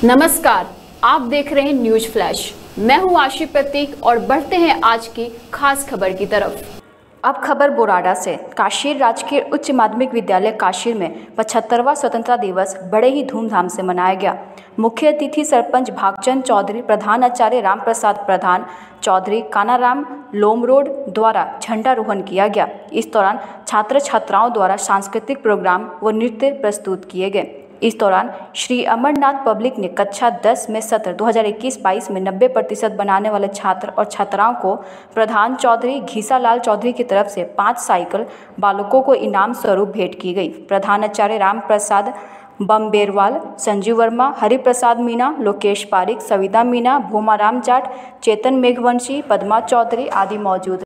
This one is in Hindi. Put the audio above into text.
नमस्कार, आप देख रहे हैं न्यूज फ्लैश। मैं हूं आशी प्रतीक और बढ़ते हैं आज की खास खबर की तरफ। अब खबर बोराडा से। काशीर राजकीय उच्च माध्यमिक विद्यालय काशीर में 75वां स्वतंत्रता दिवस बड़े ही धूमधाम से मनाया गया। मुख्य अतिथि सरपंच भागचंद चौधरी, प्रधान आचार्य रामप्रसाद प्रधान चौधरी कानाराम लोमरोड द्वारा झंडारोहण किया गया। इस दौरान छात्र छात्राओं द्वारा सांस्कृतिक प्रोग्राम व नृत्य प्रस्तुत किए गए। इस दौरान श्री अमरनाथ पब्लिक ने कक्षा 10 में सत्र 2021-22 में 90% बनाने वाले छात्र और छात्राओं को प्रधान चौधरी घीसालाल चौधरी की तरफ से 5 साइकिल बालकों को इनाम स्वरूप भेंट की गई। प्रधानाचार्य रामप्रसाद बम्बेरवाल, संजीव वर्मा, हरिप्रसाद मीना, लोकेश पारिक, सविता मीना, भूमाराम जाट, चेतन मेघवंशी, पद्मा चौधरी आदि मौजूद।